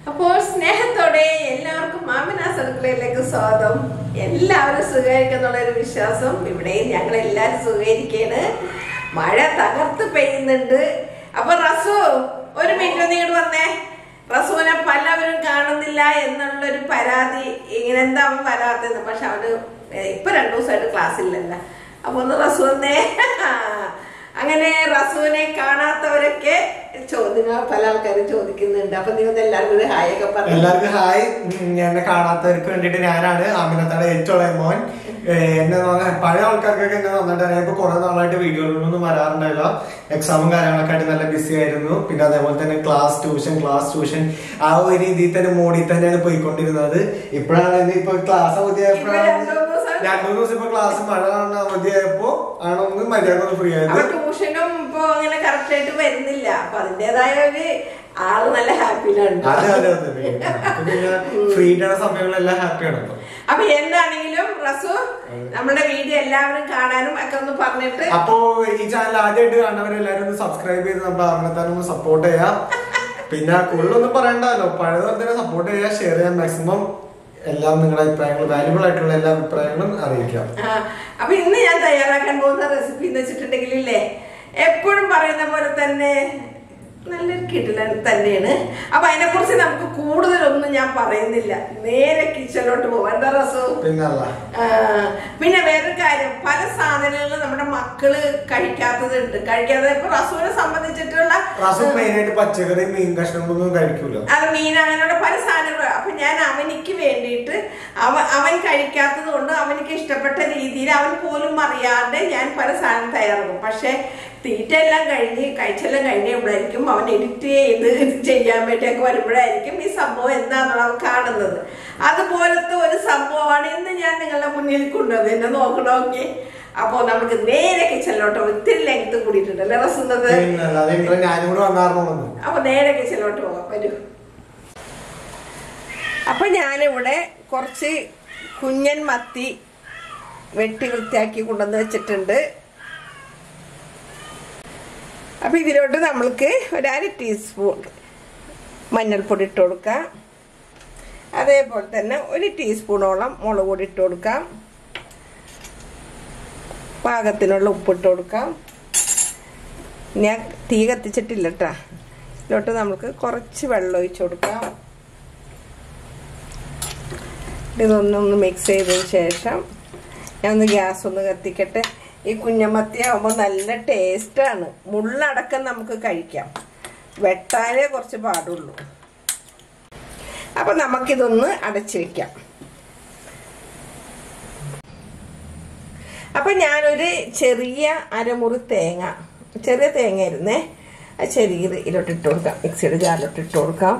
അപ്പോൾ സ്നേഹത്തോടെ എല്ലാവർക്കും Aminas Adukkalaiyiലേക്ക് സ്വാഗതം. എല്ലാവരും സുഖമായിരിക്കുന്നുള്ളൊരു വിശ്വാസം. ഇവിടെയും ഞങ്ങൾ എല്ലാവരും സുഖമായിരിക്കുകയാണ്. മഴ തകർത്ത് പെയ്യുന്നുണ്ട്. അപ്പൊ റസു ഒരു മിനിറ്റ് ഒന്ന് ഇങ്ങോട്ട് വന്നേ. റസുവിനെ പലവരും കാണുന്നില്ല എന്നുള്ളൊരു പരാതി. ഇങ്ങനെ എന്താ അവൻ വരാത്തത്? പക്ഷെ അവന് ഇപ്പൊ 2 ദിവസമായിട്ട് ക്ലാസ്സില്ലല്ല. അപ്പൊ ഒന്ന് റസു വന്നേ. അങ്ങനെ റസുവിനെ കാണാത്തവരൊക്കെ ചോദ്യങ്ങൾ പല ആൾക്കാരും ചോദിക്കുന്നുണ്ട്. അപ്പൊ നിങ്ങൾ എല്ലാവർക്കും ഹായ് ഒക്കെ പറഞ്ഞു. എല്ലാവർക്കും ഹായ്. എന്നെ കാണാത്തവർക്ക് വേണ്ടിട്ട് ഞാനാണ് ആമിനത്തയുടെ ഏറ്റവും മോൻ. എന്നെ പഴയ ആൾക്കാർക്കൊക്കെ എന്നെ നന്നായിട്ട് അറിയാം. ഇപ്പൊ കുറെ നാളായിട്ട് വീഡിയോകളൊന്നും വരാറുണ്ടായില്ല. എക്സാമും കാര്യങ്ങളൊക്കെ ആയിട്ട് നല്ല ബിസി ആയിരുന്നു. പിന്നെ അതേപോലെ തന്നെ ക്ലാസ് ട്യൂഷൻ ആ ഒരു രീതിയിൽ തന്നെ മോഡിൽ തന്നെയാണ് പോയിക്കൊണ്ടിരുന്നത്. ഇപ്പോഴാണ് ഇപ്പൊ ക്ലാസ് അവധിയായപ്പോഴാണ് 2-3 ദിവസം ഇപ്പൊ ക്ലാസ് മഴ അവധിയായപ്പോ ആണ് ഒന്ന് മര്യാദ ഫ്രീ ആയത്. ട്യൂഷനും ഇപ്പൊ അങ്ങനെ കറക്റ്റ് ആയിട്ട് വരുന്നില്ല. അപ്പൊ അതിന്റേതായ ഒരു ആള് നല്ല ഹാപ്പിയിലാണ്. ഫ്രീ ആയിട്ടുള്ള സമയങ്ങളെല്ലാം ഹാപ്പിയാണ്. അപ്പൊ എന്താണെങ്കിലും റസു നമ്മുടെ വീഡിയോ എല്ലാവരും കാണാനും ഒക്കെ ഒന്ന് പറഞ്ഞിട്ട്. അപ്പൊ ഈ ചാനൽ ആദ്യമായിട്ട് കാണുന്നവരെല്ലാരും ഒന്ന് സബ്സ്ക്രൈബ് ചെയ്ത് നമ്മുടെ ആമിനത്താനെ ഒന്ന് സപ്പോർട്ട് ചെയ്യാം. പിന്നെ കൂടുതലൊന്നും പറയണ്ടല്ലോ, പഴയതുപോലെ തന്നെ സപ്പോർട്ട് ചെയ്യാം, ഷെയർ ചെയ്യാം. മാക്സിമം എല്ലാം നിങ്ങളുടെ അഭിപ്രായങ്ങൾ, വാല്യുബിൾ ആയിട്ടുള്ള എല്ലാ അഭിപ്രായങ്ങളും അറിയിക്കാം. അപ്പൊ ഇന്ന് ഞാൻ തയ്യാറാക്കാൻ പോകുന്ന റെസിപ്പി എന്ന് വെച്ചിട്ടുണ്ടെങ്കിൽ ഇല്ലേ, എപ്പോഴും പറയുന്ന പോലെ തന്നെ നല്ലൊരു കിടിലൻ തന്നെയാണ്. അപ്പൊ അതിനെ കുറിച്ച് നമുക്ക് കൂടുതലൊന്നും ഞാൻ പറയുന്നില്ല, നേരെ കിച്ചണിലോട്ട് പോവാം. എന്താ റസു? പിന്നെ വേറൊരു കാര്യം, പല സാധനങ്ങളും നമ്മുടെ മക്കള് കഴിക്കാത്തതുണ്ട്. ഇപ്പൊ റസുവിനെ സംബന്ധിച്ചിട്ടുള്ള പച്ചക്കറി, മീൻ കഷ്ണങ്ങളൊന്നും കഴിക്കൂല. അത് മീൻ അങ്ങനെയുള്ള പല സാധനങ്ങളും. അപ്പൊ ഞാൻ അവനിക്ക് വേണ്ടിയിട്ട് അവൻ കഴിക്കാത്തത് കൊണ്ട് അവനിക്ക് ഇഷ്ടപ്പെട്ട രീതിയിൽ അവൻ പോലും അറിയാതെ ഞാൻ പല സാധനം തയ്യാറാക്കും. പക്ഷെ തീറ്റെല്ലാം കഴിച്ചെല്ലാം കഴിഞ്ഞപ്പോഴായിരിക്കും അവൻ എഡിറ്റ് ചെയ്ത് ചെയ്യാൻ വേണ്ടിയൊക്കെ വരുമ്പോഴായിരിക്കും ഈ സംഭവം എന്താണെന്നുള്ള അവൻ കാണുന്നത്. അതുപോലത്തെ ഒരു സംഭവമാണ് ഇന്ന് ഞാൻ നിങ്ങളുടെ മുന്നിൽ കൊണ്ടുവന്നത്. എന്നെ നോക്കണമെങ്കിൽ. അപ്പൊ നമുക്ക് നേരെ കിച്ചണിലോട്ട് ഒത്തിരി ലെങ്ത് കൂടിയിട്ടുണ്ടല്ലേ റസുന്നത്? അപ്പൊ നേരെ കിച്ചണിലോട്ട് പോകാം, വരൂ. അപ്പൊ ഞാനിവിടെ കുറച്ച് കുഞ്ഞൻ മത്തി വെട്ടി വൃത്തിയാക്കി കൊണ്ടുവന്ന് വെച്ചിട്ടുണ്ട്. അപ്പൊ ഇതിലോട്ട് നമ്മൾക്ക് 1/2 ടീസ്പൂൺ മഞ്ഞൾപ്പൊടി ഇട്ട് കൊടുക്കാം. അതേപോലെ തന്നെ 1 ടീസ്പൂണോളം മുളക് പൊടി ഇട്ട് കൊടുക്കാം. പാകത്തിനുള്ള ഉപ്പിട്ട് കൊടുക്കാം. ഞാൻ തീ കത്തിച്ചിട്ടില്ല കേട്ടാ. ഇതിലോട്ട് നമുക്ക് കുറച്ച് വെള്ളം ഒഴിച്ചു കൊടുക്കാം. ഇതൊന്നൊന്ന് മിക്സ് ചെയ്തതിന് ശേഷം ഞാൻ ഒന്ന് ഗ്യാസ് ഒന്ന് കത്തിക്കട്ടെ. ഈ കുഞ്ഞമത്തി ആവുമ്പോൾ നല്ല ടേസ്റ്റാണ്. മുള്ളടക്കം നമുക്ക് കഴിക്കാം, വെട്ടാനേ കുറച്ച് പാടുള്ളൂ. അപ്പൊ നമുക്കിതൊന്ന് അടച്ചു വെക്കാം. അപ്പൊ ഞാനൊരു ചെറിയ അരമുറി ചെറിയ തേങ്ങ ആയിരുന്നേ, ചെറിയത് ഇതിലോട്ട് ഇട്ട് കൊടുക്കാം. മിക്സിയുടെ ജാറിലോട്ട് ഇട്ട് കൊടുക്കാം.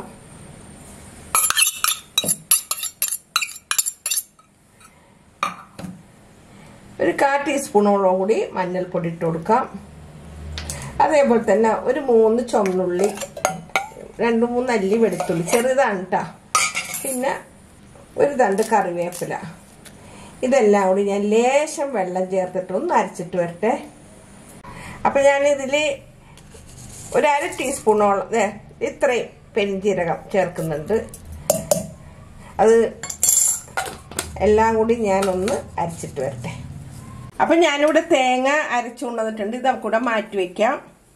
ഒരു 1/4 ടീസ്പൂണോളം കൂടി മഞ്ഞൾപ്പൊടി ഇട്ട് കൊടുക്കാം. അതേപോലെ തന്നെ ഒരു 3 ചുവന്നുള്ളി, 2-3 അല്ലി വെളുത്തുള്ളി, ചെറുതാണ് കേട്ടോ. പിന്നെ ഒരു തണ്ട് കറിവേപ്പില. ഇതെല്ലാം കൂടി ഞാൻ ലേശം വെള്ളം ചേർത്തിട്ട് ഒന്ന് അരച്ചിട്ട് വരട്ടെ. അപ്പം ഞാനിതിൽ 1/2 ടീസ്പൂണോളം ഇത്രയും പെരുംജീരകം ചേർക്കുന്നുണ്ട്. അത് എല്ലാം കൂടി ഞാനൊന്ന് അരച്ചിട്ട് വരട്ടെ. അപ്പൊ ഞാനിവിടെ തേങ്ങ അരച്ചു കൊണ്ടുവന്നിട്ടുണ്ട്. ഇത് നമുക്കിവിടെ മാറ്റി വെക്കാം.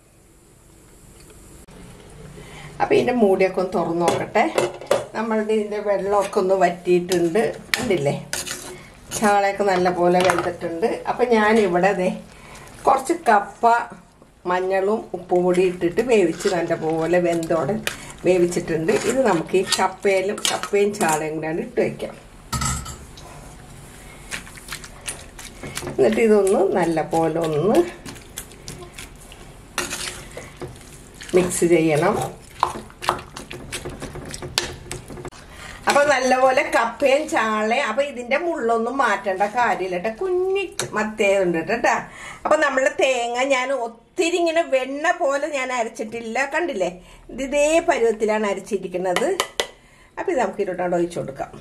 അപ്പൊ ഇതിന്റെ മൂടിയൊക്കെ ഒന്ന് തുറന്നു നോക്കട്ടെ. നമ്മളുടെ ഇതിന്റെ വെള്ളമൊക്കെ ഒന്ന് വറ്റിയിട്ടുണ്ട്, കണ്ടില്ലേ? ചാളയൊക്കെ നല്ല പോലെ വെന്തിട്ടുണ്ട്. അപ്പൊ ഞാനിവിടെ കുറച്ച് കപ്പ മഞ്ഞളും ഉപ്പും കൂടി ഇട്ടിട്ട് വേവിച്ച് നല്ല പോലെ വെന്തോടെ വേവിച്ചിട്ടുണ്ട്. ഇത് നമുക്ക് ഈ കപ്പയും ചാളയും കൂടിയാണ് ഇട്ട് വയ്ക്കാം. എന്നിട്ട് ഇതൊന്ന് നല്ല പോലെ ഒന്ന് മിക്സ് ചെയ്യണം. അപ്പൊ നല്ലപോലെ കപ്പയും ചാളയും. അപ്പൊ ഇതിന്റെ മുള്ളൊന്നും മാറ്റേണ്ട കാര്യമില്ല കേട്ടോ, കുഞ്ഞി മത്തിയുണ്ട് കേട്ടാ. അപ്പൊ നമ്മളെ തേങ്ങ ഞാൻ ഒത്തിരി ഇങ്ങനെ വെണ്ണ പോലെ ഞാൻ അരച്ചിട്ടില്ല, കണ്ടില്ലേ? ഇതേ പരുവത്തിലാണ് അരച്ചിരിക്കുന്നത്. അപ്പൊ ഇത് നമുക്ക് ഇരുട്ടാണ്ട് ഒഴിച്ചു കൊടുക്കാം.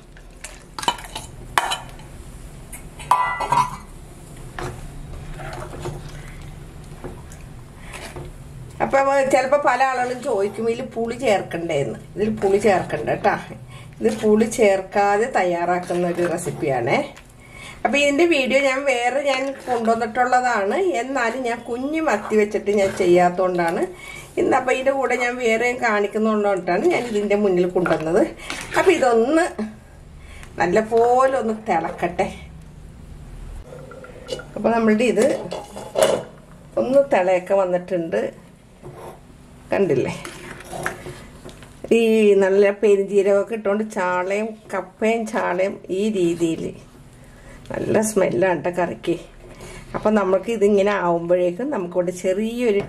അപ്പൊ ചിലപ്പോ പല ആളുകളും ചോദിക്കും ഇതിൽ പുളി ചേർക്കണ്ടേന്ന്. ഇതിൽ പുളി ചേർക്കണ്ട കേട്ടാ. ഇത് പുളി ചേർക്കാതെ തയ്യാറാക്കുന്ന ഒരു റെസിപ്പിയാണേ. അപ്പൊ ഇതിന്റെ വീഡിയോ ഞാൻ കൊണ്ടുവന്നിട്ടുള്ളതാണ്. എന്നാലും ഞാൻ കുഞ്ഞു മത്തി വെച്ചിട്ട് ഞാൻ ചെയ്യാത്തോണ്ടാണ് ഇന്ന്. അപ്പൊ ഇതിന്റെ കൂടെ ഞാൻ വേറെയും കാണിക്കുന്നതുകൊണ്ടാണ് ഞാൻ ഇതിന്റെ മുന്നിൽ കൊണ്ടുവന്നത്. അപ്പൊ ഇതൊന്ന് നല്ലപോലെ ഒന്ന് തിളക്കട്ടെ. അപ്പൊ നമ്മളുടെ ഇത് ഒന്ന് തിളയൊക്കെ വന്നിട്ടുണ്ട്, കണ്ടില്ലേ? ഈ നല്ല പെരുംജീരകമൊക്കെ ഇട്ടുകൊണ്ട് ചാളയും കപ്പയും ചാളയും ഈ രീതിയിൽ നല്ല സ്മെല്ലാണ് കേട്ടോ കറിക്ക്. അപ്പം നമുക്ക് ഇതിങ്ങനെ ആവുമ്പോഴേക്കും നമുക്കിവിടെ ചെറിയൊരു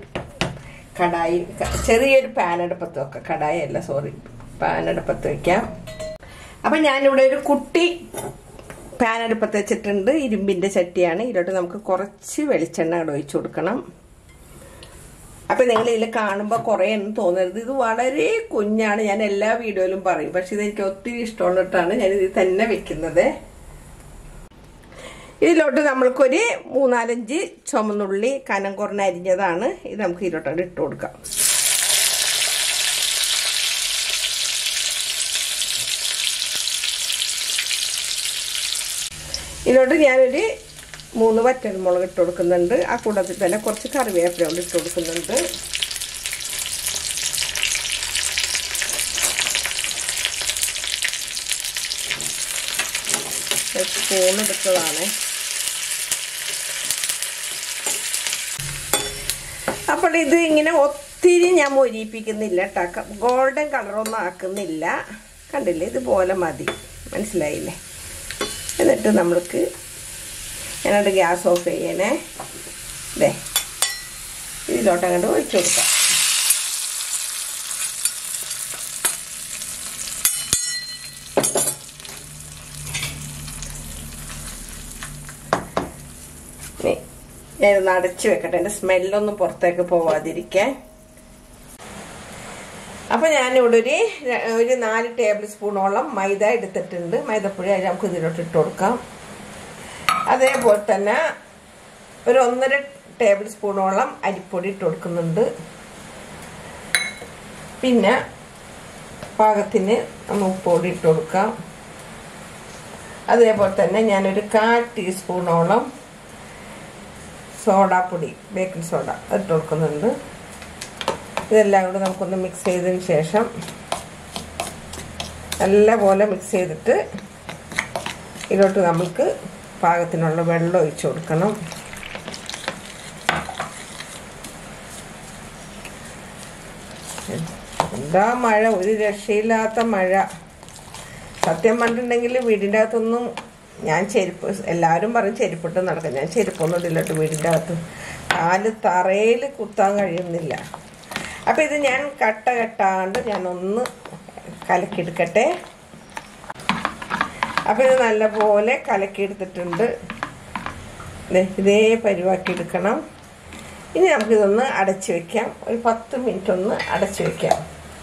പാനടുപ്പത്ത് വെക്കാം. കടായല്ല, സോറി, പാനടുപ്പത്ത് വെക്കാം. അപ്പം ഞാനിവിടെ ഒരു കുട്ടി പാനടുപ്പത്ത് വെച്ചിട്ടുണ്ട്. ഇരുമ്പിൻ്റെ ചട്ടിയാണ്. ഇതിലോട്ട് നമുക്ക് കുറച്ച് വെളിച്ചെണ്ണ ഇവിടെ ഒഴിച്ചു കൊടുക്കണം. അപ്പം നിങ്ങൾ ഇതിൽ കാണുമ്പോൾ കുറേ ഒന്നും തോന്നരുത്. ഇത് വളരെ കുഞ്ഞാണ്, ഞാൻ എല്ലാ വീഡിയോയിലും പറയും. പക്ഷെ ഇതെനിക്ക് ഒത്തിരി ഇഷ്ടമുള്ളിട്ടാണ് ഞാനിത് തന്നെ വെക്കുന്നത്. ഇതിലോട്ട് നമ്മൾക്കൊരു 3-4 ചുമന്നുള്ളി കനം കുറഞ്ഞ അരിഞ്ഞതാണ്. ഇത് നമുക്ക് ഇതിലോട്ട് ഇട്ട് കൊടുക്കാം. ഇതിലോട്ട് ഞാനൊരു 3 വറ്റൽമുളക് ഇട്ട് കൊടുക്കുന്നുണ്ട്. ആ കൂട്ടത്തിൽ തന്നെ കുറച്ച് കറിവേപ്പില കൊണ്ട് ഇട്ട് കൊടുക്കുന്നുണ്ട്. സ്പൂൺ എടുത്തതാണ്. അപ്പോൾ ഇത് ഇങ്ങനെ ഒത്തിരി ഞാൻ മൊരിയിപ്പിക്കുന്നില്ല കേട്ടോ. ഗോൾഡൻ കളറൊന്നും ആക്കുന്നില്ല. കണ്ടില്ലേ? ഇതുപോലെ മതി. മനസ്സിലായില്ലേ? എന്നിട്ട് നമ്മൾക്ക് ഞാനത് ഗ്യാസ് ഓഫ് ചെയ്യണേ. ഇതേ ഇതിലോട്ട് അങ്ങോട്ട് ഒഴിച്ചു കൊടുക്കാം. ഞാനൊന്ന് അടച്ചു വെക്കട്ടെ, എൻ്റെ സ്മെല്ലൊന്നും പുറത്തേക്ക് പോവാതിരിക്കാൻ. അപ്പം ഞാനിവിടെ ഒരു 4 ടേബിൾ സ്പൂണോളം മൈദ എടുത്തിട്ടുണ്ട്. മൈദപ്പൊടി നമുക്ക് ഇതിലോട്ട് ഇട്ട് കൊടുക്കാം. അതേപോലെ തന്നെ ഒരു 1.5 ടേബിൾ സ്പൂണോളം അരിപ്പൊടി ഇട്ട് കൊടുക്കുന്നുണ്ട്. പിന്നെ പാകത്തിന് ഉപ്പൊടി ഇട്ട് കൊടുക്കാം. അതേപോലെ തന്നെ ഞാനൊരു 1/4 ടീസ്പൂണോളം സോഡാപ്പൊടി, ബേക്കിംഗ് സോഡ ഇട്ട് കൊടുക്കുന്നുണ്ട്. ഇതെല്ലാം കൂടെ നമുക്കൊന്ന് മിക്സ് ചെയ്തതിന് ശേഷം നല്ലപോലെ മിക്സ് ചെയ്തിട്ട് ഇതിലോട്ട് നമുക്ക് പാകത്തിനുള്ള വെള്ളം ഒഴിച്ചു കൊടുക്കണം. എന്താ മഴ, ഒരു രക്ഷയില്ലാത്ത മഴ. സത്യം പറഞ്ഞിട്ടുണ്ടെങ്കിൽ വീടിൻ്റെ അകത്തൊന്നും ഞാൻ എല്ലാവരും പറയും ചെരുപ്പിട്ട് നടക്കാം. ഞാൻ ചെരുപ്പൊന്നും ഇടില്ലോട്ട് വീടിൻ്റെ അകത്ത്. കാല് തറയിൽ കുത്താൻ കഴിയുന്നില്ല. അപ്പം ഇത് ഞാൻ കെട്ടാണ്ട് ഞാനൊന്ന് കലക്കിയെടുക്കട്ടെ. അപ്പം ഇത് നല്ലപോലെ കലക്കിയെടുത്തിട്ടുണ്ട്. ഇതേ പരിവാക്കി എടുക്കണം. ഇനി നമുക്കിതൊന്ന് അടച്ചു വെക്കാം. ഒരു 10 മിനിറ്റ് ഒന്ന് അടച്ചു വെക്കാം.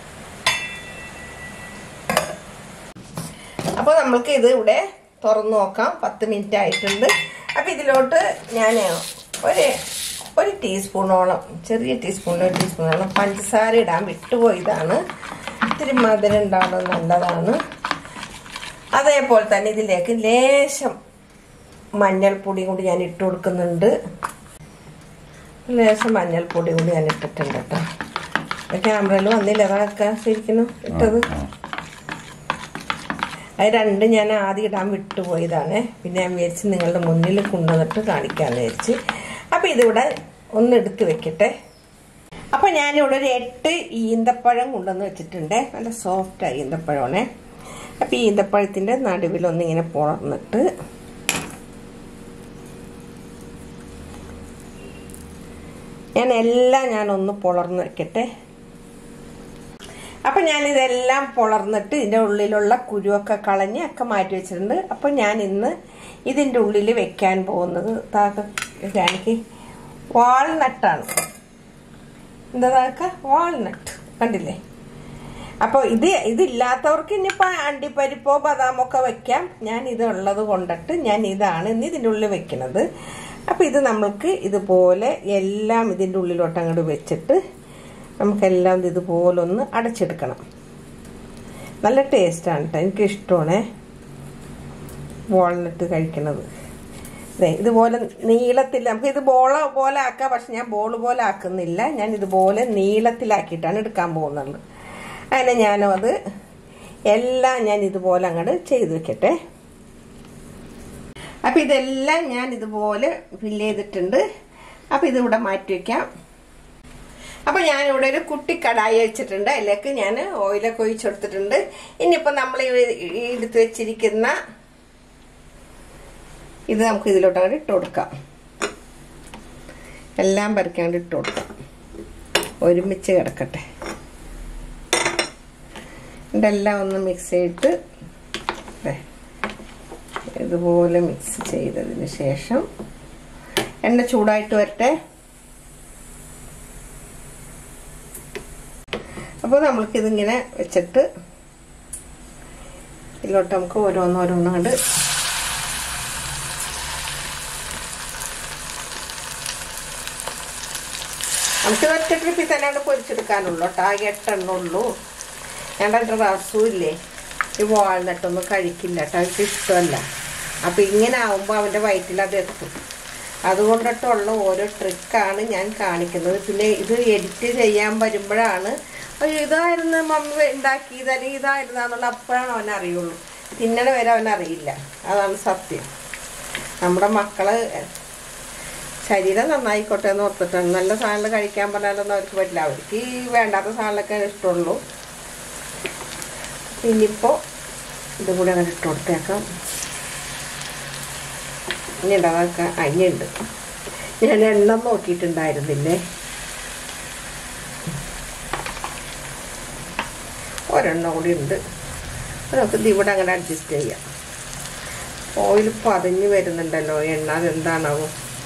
അപ്പോൾ നമ്മൾക്ക് ഇത് ഇവിടെ തുറന്നു നോക്കാം. 10 മിനിറ്റ് ആയിട്ടുണ്ട്. അപ്പം ഇതിലോട്ട് ഞാൻ ഒരു ടീസ്പൂണോളം, ചെറിയ ടീസ്പൂണോളം പഞ്ചസാര ഇടാൻ വിട്ടുപോയതാണ്. ഇത്തിരി മധുരം ഉണ്ടാവുന്നത് നല്ലതാണ്. അതേപോലെ തന്നെ ഇതിലേക്ക് ലേശം മഞ്ഞൾപ്പൊടി കൂടി ഞാൻ ഇട്ട് കൊടുക്കുന്നുണ്ട്. ലേശം മഞ്ഞൾപ്പൊടി കൂടി ഞാൻ ഇട്ടിട്ടുണ്ട് കേട്ടോ. ക്യാമറയിൽ വന്നില്ല, അതൊക്കെ ശരിക്കും ഇട്ടത്. അത് രണ്ടും ഞാൻ ആദ്യം ഇടാൻ വിട്ടുപോയതാണ്. പിന്നെ ഞാൻ വിചാരിച്ച് നിങ്ങളുടെ മുന്നിൽ കൊണ്ടുവന്നിട്ട് കാണിക്കാമെന്ന് വിചാരിച്ച്. അപ്പം ഇതിവിടെ ഒന്ന് എടുത്ത് വെക്കട്ടെ. അപ്പം ഞാനിവിടെ ഒരു 8 ഈന്തപ്പഴം കൊണ്ടുവന്ന് വെച്ചിട്ടുണ്ട്. നല്ല സോഫ്റ്റ് ഈന്തപ്പഴമാണ്. അപ്പം ഈ ഈന്തപ്പഴത്തിൻ്റെ നടുവിലൊന്നിങ്ങനെ പൊളർന്നിട്ട് ഞാനൊന്ന് പൊളർന്ന് വെക്കട്ടെ. അപ്പം ഞാനിതെല്ലാം പൊളർന്നിട്ട് ഇതിൻ്റെ ഉള്ളിലുള്ള കുരുവൊക്കെ കളഞ്ഞ് ഒക്കെ മാറ്റി വെച്ചിട്ടുണ്ട്. അപ്പം ഞാൻ ഇന്ന് ഇതിൻ്റെ ഉള്ളിൽ വെക്കാൻ പോകുന്നത് എനിക്ക് വാൾനട്ടാണ്. എന്താ വാൾനട്ട് കണ്ടില്ലേ? അപ്പോൾ ഇതില്ലാത്തവർക്ക് ഇനിയിപ്പോൾ അണ്ടിപ്പരിപ്പോ ബദാമൊക്കെ വെക്കാം. ഞാൻ ഇതുള്ളത് കൊണ്ടിട്ട് ഞാൻ ഇതാണ് ഇന്ന് ഇതിൻ്റെ ഉള്ളിൽ വെക്കുന്നത്. അപ്പം ഇത് നമ്മൾക്ക് ഇതുപോലെ എല്ലാം ഇതിൻ്റെ ഉള്ളിലോട്ട് അങ്ങോട്ട് വെച്ചിട്ട് നമുക്കെല്ലാം ഇതുപോലെ ഒന്ന് അടച്ചെടുക്കണം. നല്ല ടേസ്റ്റാണ് കേട്ടോ, എനിക്കിഷ്ടമാണ് വാൾനട്ട് കഴിക്കണത്. ഇതുപോലെ നീളത്തിൽ നമുക്കിത് ബോള് പോലെ ആക്കാം, പക്ഷെ ഞാൻ ബോൾ പോലെ ആക്കുന്നില്ല. ഞാൻ ഇതുപോലെ നീളത്തിലാക്കിയിട്ടാണ് എടുക്കാൻ പോകുന്നത്. അങ്ങനെ ഞാനും അത് എല്ലാം ഞാൻ ഇതുപോലെ അങ്ങോട്ട് ചെയ്ത് വെക്കട്ടെ. അപ്പം ഇതെല്ലാം ഞാൻ ഇതുപോലെ ഫില്ല് ചെയ്തിട്ടുണ്ട്. അപ്പം ഇതിവിടെ മാറ്റി വയ്ക്കാം. അപ്പം ഞാനിവിടെ ഒരു കുട്ടി കടായി വെച്ചിട്ടുണ്ട്. അതിലേക്ക് ഞാൻ ഓയിലൊക്കെ ഒഴിച്ചെടുത്തിട്ടുണ്ട്. ഇനിയിപ്പോൾ നമ്മൾ എടുത്ത് വെച്ചിരിക്കുന്ന ഇത് നമുക്ക് ഇതിലോട്ട് അങ്ങോട്ട് ഇട്ട് കൊടുക്കാം. എല്ലാം പറിക്കാണ്ട് ഇട്ട് കൊടുക്കാം. ഒരുമിച്ച് കിടക്കട്ടെ. ഇതെല്ലാം ഒന്ന് മിക്സ് ചെയ്തിട്ട് ഇതുപോലെ മിക്സ് ചെയ്തതിന് ശേഷം എണ്ണ ചൂടായിട്ട് വരട്ടെ. അപ്പോൾ നമ്മൾക്കിതിങ്ങനെ വെച്ചിട്ട് ഇതിലോട്ട് നമുക്ക് ഓരോന്നോരോന്നും കണ്ട് നമുക്ക് ഒറ്റ ട്രിപ്പിൽ തന്നെ പൊരിച്ചെടുക്കാനുള്ളൂ കേട്ടോ. ആകെ 8 എണ്ണ ഉള്ളൂ. ഞങ്ങളുടെ റസുമില്ലേ ഈ വാൾനട്ടൊന്നും കഴിക്കില്ല കേട്ടോ, അവർക്ക് ഇഷ്ടമല്ല. അപ്പം ഇങ്ങനെ ആവുമ്പോൾ അവൻ്റെ വയറ്റിൽ അത് എത്തും. അതുകൊണ്ടിട്ടുള്ള ഓരോ ട്രിക്കാണ് ഞാൻ കാണിക്കുന്നത്. പിന്നെ ഇത് എഡിറ്റ് ചെയ്യാൻ വരുമ്പോഴാണ് ഇതായിരുന്നു മമ്മി ഉണ്ടാക്കിയത് അല്ലെങ്കിൽ ഇതായിരുന്നുള്ള അപ്പോഴാണ് അവനറിയുള്ളൂ. തിന്നണ വരെ അവനറിയില്ല. അതാണ് സത്യം. നമ്മുടെ മക്കള് ശരീരം നന്നായിക്കോട്ടെ എന്ന് ഓർത്തിട്ടാണ്. നല്ല സാധനങ്ങൾ കഴിക്കാൻ പറഞ്ഞാലൊന്നും അവർക്ക് പറ്റില്ല. അവർക്ക് ഈ വേണ്ടാത്ത സാധനങ്ങളൊക്കെ ഇഷ്ടമുള്ളൂ. ഇനിയിപ്പോൾ ഇതും കൂടി അങ്ങനെ ഇട്ട് കൊടുത്തേക്കാം. ഇനി ഉണ്ടാകാൻ അരിയുണ്ട്. ഞാൻ എണ്ണം നോക്കിയിട്ടുണ്ടായിരുന്നില്ലേ. ഒരെണ്ണം കൂടി ഉണ്ട്. നമുക്ക് ഇവിടെ അങ്ങനെ അഡ്ജസ്റ്റ് ചെയ്യാം. ഓയിൽ പതഞ്ഞ് വരുന്നുണ്ടല്ലോ എണ്ണ, അതെന്താണാവോ.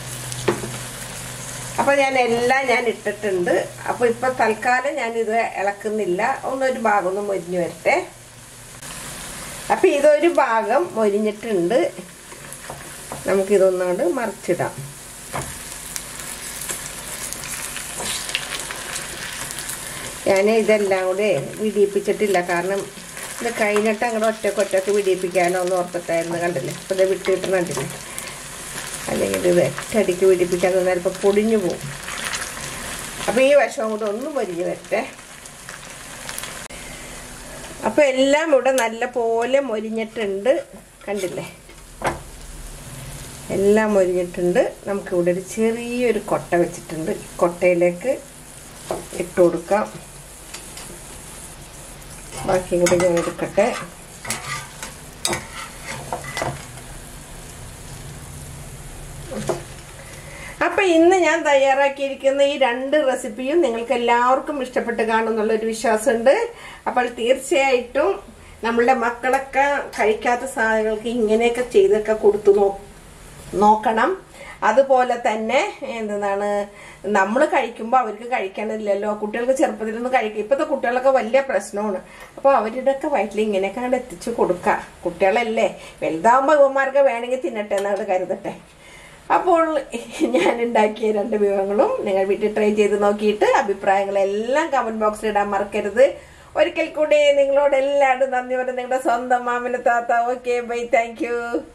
അപ്പോൾ ഞാൻ ഇട്ടിട്ടുണ്ട്. അപ്പോൾ ഇപ്പോൾ തൽക്കാലം ഞാനിത് ഇളക്കുന്നില്ല. ഒന്നൊരു ഭാഗം ഒന്ന് മൊരിഞ്ഞ് വരട്ടെ. അപ്പം ഇതൊരു ഭാഗം മൊരിഞ്ഞിട്ടുണ്ട്. നമുക്കിതൊന്നുകൊണ്ട് മറിച്ചിടാം. ഞാൻ ഇതെല്ലാം കൂടെ വിടിയിപ്പിച്ചിട്ടില്ല. കാരണം ഇത് കഴിഞ്ഞിട്ട് അങ്ങോട്ട് ഒറ്റക്ക് വിടിയിപ്പിക്കാനോ ഒന്ന് ഓർത്തിട്ടായിരുന്നു. കണ്ടില്ലേ, അപ്പോൾ ഇത് വിട്ടിട്ടുണ്ടില്ലേ. അല്ലെങ്കിൽ ഇത് ഒറ്റയടിക്ക് വിടിപ്പിക്കാൻ നിന്നാൽ ഇപ്പോൾ പൊടിഞ്ഞു പോകും. അപ്പോൾ ഈ വശവും കൂടെ ഒന്ന് പൊരിഞ്ഞ് വരട്ടെ. അപ്പോൾ എല്ലാം ഇവിടെ നല്ല പോലെ മൊരിഞ്ഞിട്ടുണ്ട്. കണ്ടില്ലേ, എല്ലാം മൊരിഞ്ഞിട്ടുണ്ട്. നമുക്കിവിടെ ഒരു ചെറിയൊരു കൊട്ട വെച്ചിട്ടുണ്ട്. കൊട്ടയിലേക്ക് ഇട്ട് കൊടുക്കാം. ബാക്കി കൂടി ഞാൻ എടുക്കട്ടെ. അപ്പം ഇന്ന് ഞാൻ തയ്യാറാക്കിയിരിക്കുന്ന ഈ 2 റെസിപ്പിയും നിങ്ങൾക്ക് എല്ലാവർക്കും ഇഷ്ടപ്പെട്ട് കാണുമെന്നുള്ളൊരു വിശ്വാസമുണ്ട്. അപ്പോൾ തീർച്ചയായിട്ടും നമ്മളുടെ മക്കളൊക്കെ കഴിക്കാത്ത സാധനങ്ങൾക്ക് ഇങ്ങനെയൊക്കെ ചെയ്തൊക്കെ കൊടുത്തു നോക്കണം. അതുപോലെ തന്നെ എന്താണ്, നമ്മൾ കഴിക്കുമ്പോൾ അവർക്ക് കഴിക്കണില്ലല്ലോ. കുട്ടികൾക്ക് ചെറുപ്പത്തിലൊന്നും കഴിക്കും. ഇപ്പോഴത്തെ കുട്ടികളൊക്കെ വലിയ പ്രശ്നമാണ്. അപ്പോൾ അവരുടെയൊക്കെ വയറ്റിൽ ഇങ്ങനെയൊക്കെ അങ്ങോട്ട് എത്തിച്ചു കൊടുക്കുക. കുട്ടികളല്ലേ, വലുതാവുമ്പോൾ ഇവന്മാർക്ക് വേണമെങ്കിൽ തിന്നട്ടെ എന്നങ്ങോട്ട് കരുതട്ടെ. അപ്പോൾ ഞാൻ ഉണ്ടാക്കിയ 2 വിഭവങ്ങളും നിങ്ങൾ വീട്ടിൽ ട്രൈ ചെയ്ത് നോക്കിയിട്ട് അഭിപ്രായങ്ങളെല്ലാം കമന്റ് ബോക്സിൽ ഇടാൻ മറക്കരുത്. ഒരിക്കൽ കൂടി നിങ്ങളോട് എല്ലാവരും നന്ദി പറഞ്ഞ് നിങ്ങളുടെ സ്വന്തം മാമിന താത്ത. Okay, bye, thank U.